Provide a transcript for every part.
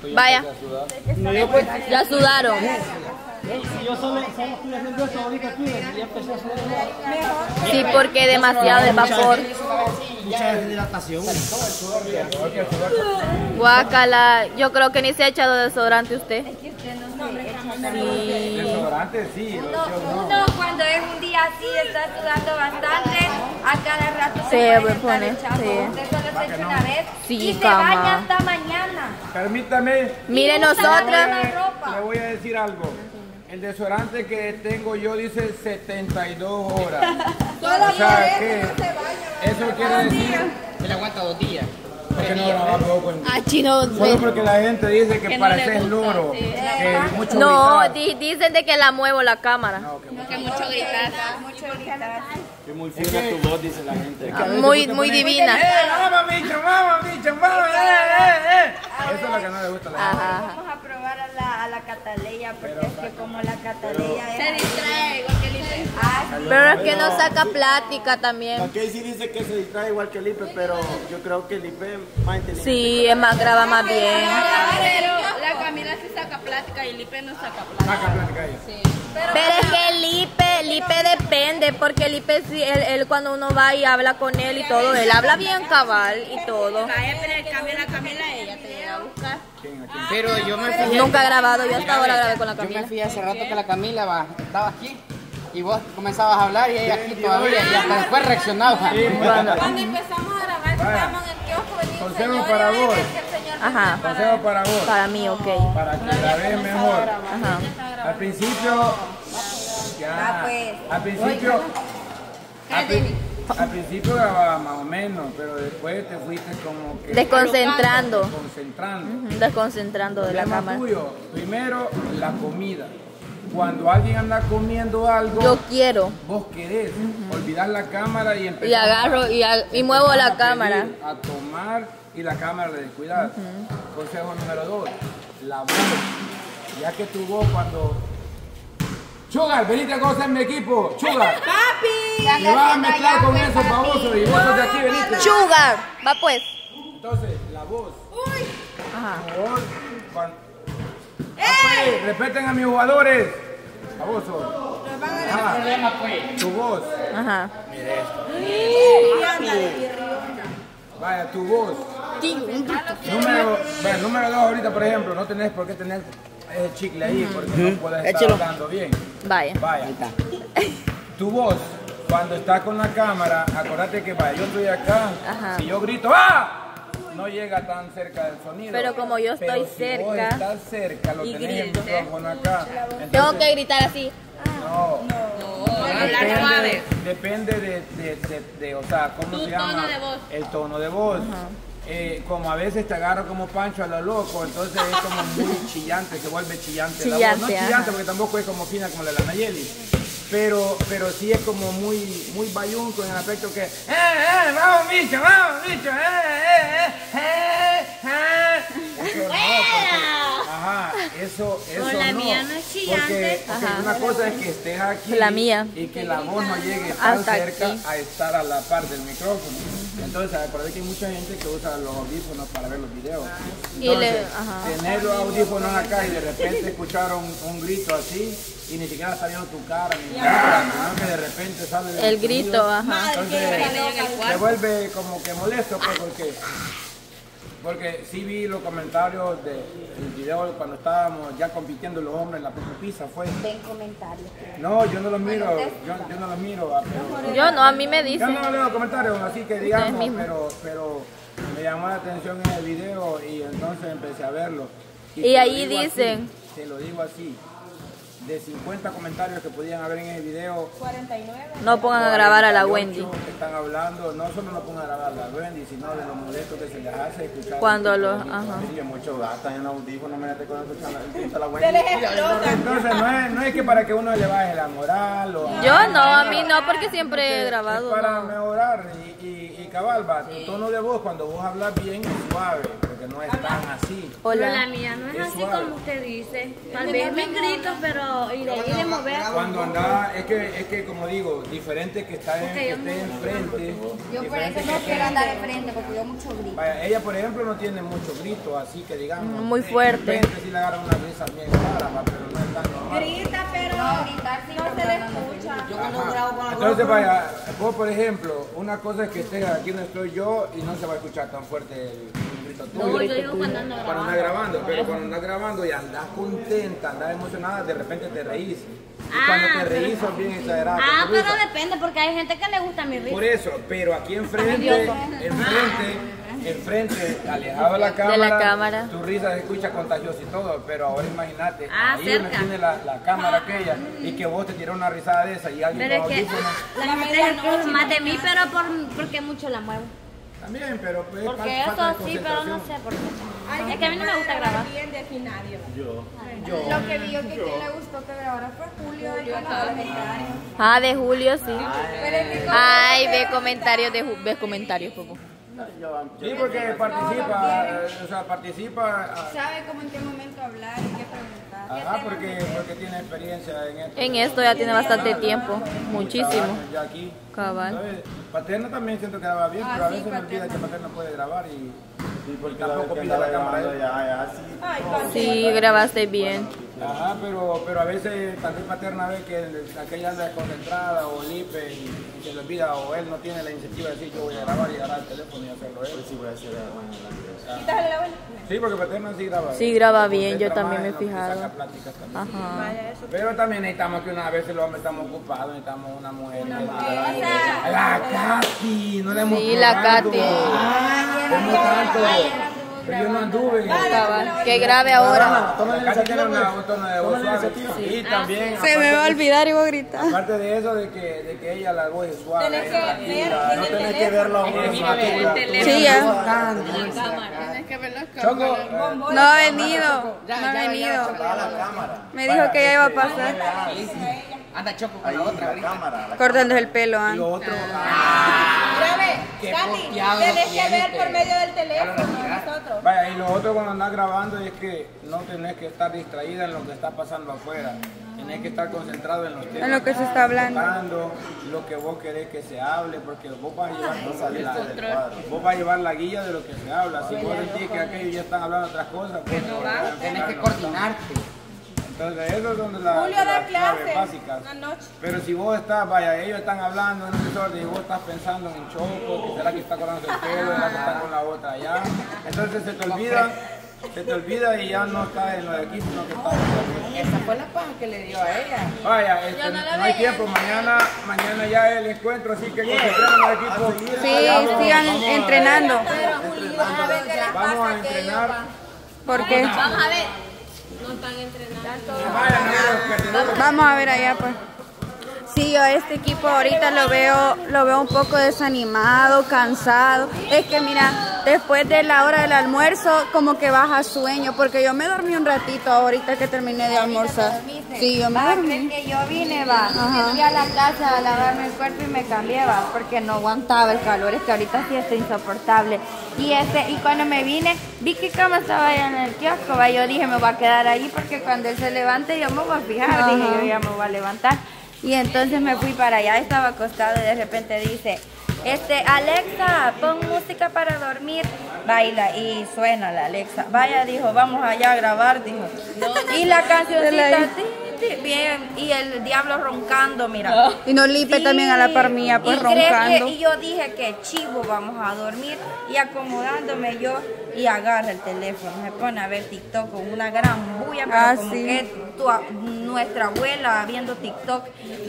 Vaya. Ya sudaron. Yo solo estoy haciendo esto ahorita aquí y ya empecé a sudar. Sí, porque demasiado el vapor. Mucha deshidratación. Guácala, yo creo que ni se ha echado desodorante usted. Desodorante sí, No, cuando es un día así, está sudando bastante, a cada rato Se puede pone, estar echando. sí. Usted solo se echa una vez Sí, y se cama. baña hasta mañana. Permítame, Mire nosotras. le voy a decir algo. El desodorante que tengo yo dice 72 horas. O sea que eso quiere decir Me la aguanta 2 días. que no grabamos con... Ah, chino. Solo porque la gente dice que Que no pareces le gusta, loro, sí. que mucho No, gritar. dicen de que la muevo la cámara. Que mucho gritar. Mucho gritar. Que muy fina tu voz, dice la gente. Muy divina. Vamos, bicho, vamos, bicho, vamos, Eso es lo que no le gusta a la gente. Ajá. Vamos a probar a la Cataleya, porque es que como la Cataleya Se distrae igual que Lipe. Pero es que no saca plática también. La Casey dice que se distrae igual que Lipe, pero yo creo que Lipe es más inteligente. Sí, es más, graba más bien. Pero la Camila sí saca plática y Lipe no saca plática. Saca plática ahí. Pero es que Lipe depende, porque Lipe, sí, él cuando uno va y habla con él y todo, él habla bien cabal y todo. Vaya, pero el Camila, ella te llega a buscar. Pero yo me fijé. Nunca he grabado, yo hasta ahora grabé con la Yo me Camila. fijé hace rato que la Camila estaba aquí y vos comenzabas a hablar y ella aquí todavía y hasta después reaccionaba. Cuando empezamos a grabar, estábamos en el kiosco, venía un Consejo señor para y vos. el señor Ajá, Consejo para vos, para mí, ok. para que grabes mejor. Ajá. Al principio, ya, al principio grababa más o menos, pero después te fuiste como que Desconcentrando. Desconcentrando de la Tema cámara. tuyo, primero la comida. Cuando alguien anda comiendo algo, Yo quiero. vos querés olvidar la cámara y empezar Y agarro y muevo la a cámara. pedir, a tomar y la cámara le descuidar. Consejo número 2, la voz. Ya que tu voz cuando... Sugar, venite a conocer mi equipo. Sugar. ¡Papi! Me vas a mezclar con eso, baboso. Y vos sos de aquí, venite. Sugar, va pues. Entonces, la voz. Ajá. Tu voz, pues, respeten a mis jugadores. Baboso. Ajá. Tu voz. Ajá. Vaya, tu voz. Número 2 ahorita, por ejemplo, no tenés por qué tener ese chicle ahí porque no puedes estar Échelo. hablando bien. Vaya. Vaya. Tu voz, cuando estás con la cámara, acordate que vaya, yo estoy acá, Ajá. si yo grito ¡ah! No llega tan cerca del sonido. Pero como yo estoy Pero si cerca vos estás cerca, lo y tenés el grito. micrófono acá. Tengo Entonces, que gritar así. no. Hablar suave. Depende de, o sea, ¿cómo Tu se llama? tono de voz. El tono de voz. Como a veces te agarro como Pancho a lo loco, entonces es como muy chillante, se vuelve chillante, la voz. No Chillante, chillante ajá. porque tampoco es como fina como la de la Nayeli. Pero sí es como muy bayunco en el aspecto que vamos bicho, eso no, porque, ajá, eso Con la no, mía no es chillante. porque Ajá. una cosa es que estés aquí La mía. y que la voz no llegue tan Hasta cerca aquí. a estar a la par del micrófono. Entonces, acuérdate que hay mucha gente que usa los audífonos para ver los videos. Y le- Entonces, ajá. tener los audífonos acá y de repente escuchar un grito así y ni siquiera está viendo tu cara ni nada, sino que de repente sale El grito, sonido. ajá. Entonces, se vuelve como que molesto pues, porque sí vi los comentarios del video cuando estábamos ya compitiendo los hombres en la pizza fue. Ven comentarios. No, yo no los miro, yo no los miro. Pero, Yo no, a mí me yo dicen. no leo comentarios, así que digamos, mismos. pero me llamó la atención en el video y entonces empecé a verlo. Y te lo ahí digo dicen. así, te lo digo así, de 50 comentarios que podían haber en el video, No pongan a grabar a la Wendy. están hablando, no solo no pongan a grabar a la Wendy, sino de lo molesto que se les hace escuchar. Cuando el lo. tipo de Ajá. Sí, que muchos gastan en audífonos, me con escuchando la Wendy. Entonces no es que para que uno le baje la moral o Yo no, a mí no, porque siempre he es grabado. para No. mejorar y cabal, va, tu tono de voz cuando vos hablas bien es suave, porque porque no es tan así. Pero la Hola. mía no es Es así suave. como usted dice. Tal vez me grito, pero y de ahí de mover. Cuando andaba, es que como digo, diferente que está Porque yo esté enfrente. Yo por diferente eso que no esté- quiero andar enfrente porque yo mucho grito. Vaya, ella por ejemplo no tiene mucho grito, así que digamos. Muy fuerte. De repente sí le agarra una risa bien rara, va, pero no es tan normal. Grita, pero No, gritar sí, no se le escucha. Ajá. Entonces vaya, vos por ejemplo, una cosa es que estés aquí donde estoy yo y no se va a escuchar tan fuerte el grito tuyo. No, yo digo cuando ando Cuando andas grabando, pero cuando andas grabando y andas contenta, andas emocionada, de repente te reís. Y cuando te reís sos bien exagerada. Ah, con tu pero risa. depende, porque hay gente que le gusta mi risa. Por eso, pero aquí enfrente, alejado de la cámara, tu risa se escucha contagiosa y todo, pero ahora imagínate, Ah, ahí donde cerca. tiene la cámara aquella y que vos te tiras una risada de esa y alguien Pero con es que audífonos. la gente se queja más de mí, pero porque mucho la muevo. También, pero pues, Porque falta eso de sí, pero no concentración. sé por qué. Es que a mí no me gusta grabar. Bien definario. Lo que vi yo que a quien le gustó que grabara fue Julio. Y con los comentarios. Ah, de Julio, sí. Pero es que Ay, ve comentarios de ve comentarios, Popo. Sí, porque participa, o sea, participa, sabe cómo en qué momento hablar y qué preguntar. ajá, porque tiene experiencia en esto. En esto ya tiene bastante tiempo, muchísimo. Ya aquí. Cabal. ¿Sabes? Paterno también siento que graba bien, pero a veces me olvida que Paterno puede grabar y porque tampoco pide la cámara. Sí, grabaste bien. Ajá, pero a veces tal vez Paterna ve que aquella anda desconcentrada o Lipe y se le olvida o él no tiene la iniciativa de decir yo voy a grabar y agarrar el teléfono y hacerlo él. Sí, voy a hacer Sí, porque Paterna sí graba. Sí, graba bien, Concentra yo también más me he en lo que fijado. saca pláticas también. Ajá. Pero también necesitamos que una vez los hombres estamos ocupados, necesitamos una mujer. La Katy, no le hemos Sí, la probado. Katy. ¿Cómo tanto? Pero yo no anduve. Cabal. Que grabe ahora. La Katy tiene un tono de voz suave. Y también. Se me va a olvidar y voy a gritar. Aparte de eso, de que ella la voz es suave. Tenés que ver No tenés que verlo Sí, ya. Tienes que ver las Choco, cámaras. No ha venido. No ha venido. Me dijo que ya iba a pasar. Anda Choco con la otra ahorita. Cortándose el pelo, y ¿ah? lo otro. Grave, Qué Katy, porfiado tenés tiene, que ver por medio del teléfono nosotros. Vaya, y lo otro cuando andas grabando es que no tenés que estar distraída en lo que está pasando afuera. Tenés que estar concentrado en los temas. En lo que se está hablando. Tocando, lo que vos querés que se hable, porque vos vas a llevar la guía de lo que se habla. Si vos sentís que aquellos ya están hablando otras cosas, pues Tienes que coordinarte. entonces eso es donde las Julio da claves clase básicas. anoche. Pero si vos estás, vaya, ellos están hablando en un desorden y vos estás pensando en Choco, que será que está cortando el pelo, será que está con la otra allá, entonces se te olvida y ya no está en lo de aquí, sino que está en Esa fue la paja que le dio a ella. Vaya, no hay tiempo, mañana ya el encuentro, así que concentremos al equipo. Sí, sigan entrenando. Vamos a entrenar. ¿Por qué? Vamos a ver. No están entrenando. Vaya, amigos, Vamos a ver allá, pues. Sí, yo a este equipo ahorita lo veo un poco desanimado, cansado. Es que mira, después de la hora del almuerzo como que baja sueño, porque yo me dormí un ratito ahorita que terminé de almorzar. Sí, yo me dormí. Que yo vine, va, fui a la casa a lavarme el cuerpo y me cambié, va, porque no aguantaba el calor, es que ahorita sí está insoportable. Y cuando me vine, vi que cama estaba allá en el kiosco, va, yo dije me voy a quedar ahí porque cuando él se levante yo me voy a fijar, dije yo ya me voy a levantar. Y entonces me fui para allá, estaba acostado y de repente dice, Alexa, pon música para dormir. Baila y suena la Alexa. Vaya, dijo, vamos allá a grabar, dijo. Y la cancioncita, bien, y el diablo roncando, mira. Y no Lipe también a la par mía, pues roncando. Y yo dije que chivo, vamos a dormir. Y acomodándome yo, y agarra el teléfono, me pone a ver TikTok con una gran bulla, pero como sí. que nuestra abuela viendo TikTok.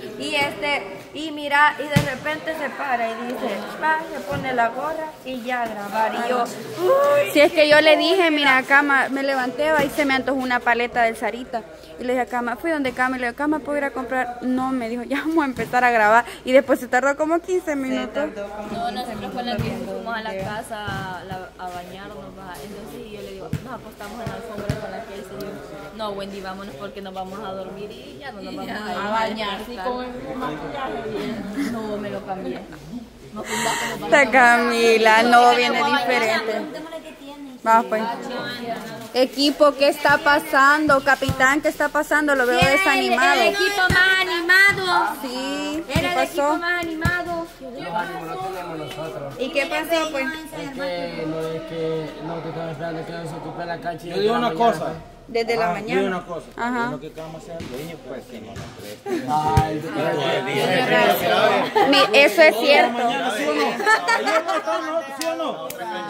Y mira, y de repente se para y dice, va, se pone la gorra y ya a grabar. Y yo, Si es que yo le dije, mira, Cama, me levanté va, y se me antojó una paleta del Sarita. Y le dije a Cama, fui donde Cama y le dije, Cama, ¿puedo ir a comprar? No, me dijo, ya vamos a empezar a grabar. Y después se tardó como 15 minutos. No, nosotros con la que fuimos a la casa a bañarnos, ¿va? Entonces yo le digo, nos acostamos en la alfombra con la que él se dijo, no, Wendy, vámonos porque nos vamos a dormir y ya no nos vamos a ir a bañar. Así como no, me lo cambié. Está Camila, no, viene diferente. Preguntémosle qué tienes. Va, pues. Equipo, ¿qué está pasando? Capitán, ¿qué está pasando? Lo veo desanimado. El equipo más animado. Sí, ¿qué Era el equipo pasó? más animado. Los ánimos no tenemos nosotros. ¿Y qué pasó, pues? Es que no te estaba esperando que no se ocupe la cancha. Yo digo una cosa. Desde la Digo mañana. una cosa. Ajá. Lo que Cama sea el dueño, pues que no la preste. Eso es cierto. ¿Sí o no? Ayer no estamos, ¿sí o no?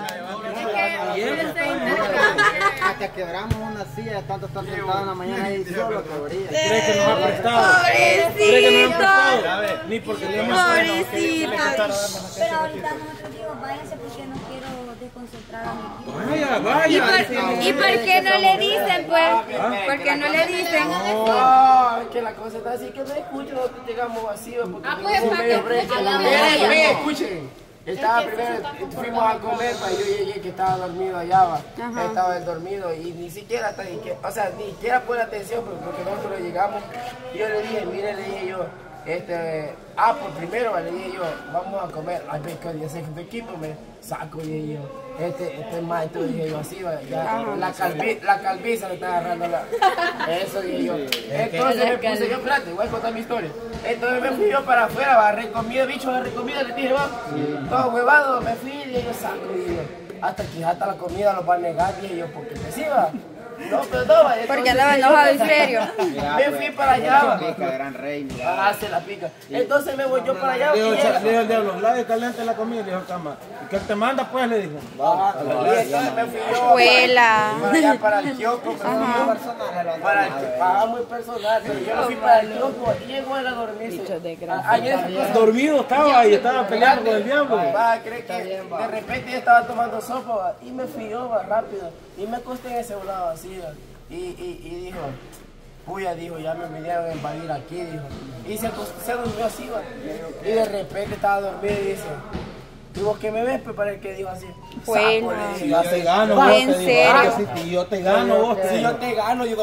Hasta quebramos una silla de tanto estar sentado en la mañana y solo cabría. ¿Crees que nos ha prestado? ¿Crees que nos han prestado? Ni porque le hemos Pobrecito. Pero ahorita nosotros digo, váyanse porque no quiero desconcentrar a mi equipo. Vaya. ¿Y por qué no le dicen, pues? ¿Por qué no le dicen? No, es que la cosa está así que no escucho, nosotros llegamos vacíos porque tenemos medio break. Escuchen. Estaba primero, fuimos a comer, pues yo llegué que estaba dormido allá, va. Estaba él dormido y ni siquiera hasta, o sea, ni siquiera pone atención porque nosotros llegamos. Y yo le dije, mire, le dije yo, pues primero le dije yo, vamos a comer. Ay, ve que yo sé que tu equipo me saco, dije yo. Este maestro, dije yo, así va, ya, la calviza le está agarrando eso, dije yo. Entonces me puse yo, espérate, voy a contar mi historia. Entonces me fui yo para afuera, agarré comida, bicho, agarré comida, le dije, va, todo huevado, me fui, dije yo, saco, dije yo. Hasta que hasta la comida lo va a negar, dije yo, porque me sí va. No, pero no, va. Porque andaba enojado en serio. Me fui para allá, va. Gran rey, mira. Ah, se la pica. Entonces me voy yo para allá. Le dijo el diablo, la caliente la comida, le dijo Cama. ¿Y qué te manda, pues? Le dijo. Entonces me fui yo Escuela. para allá, para el kiosco. Para el muy personal, pero yo me fui para el kiosco y llegó él a dormirse. Dormido estaba y estaba peleando con el diablo. Va, cree que de repente yo estaba tomando sopa, va, y me fui yo, va, rápido. Y me acosté en ese lado así, va, y dijo, puya, dijo, ya me vinieron a invadir aquí, dijo. Y se durmió así, va. Y de repente estaba dormido y dice, digo, ¿qué me ves? Pues para el que dijo así. Bueno. Si yo te gano, vos ¿En te digo, serio? si yo te gano, vos te Si digo. yo te gano, digo,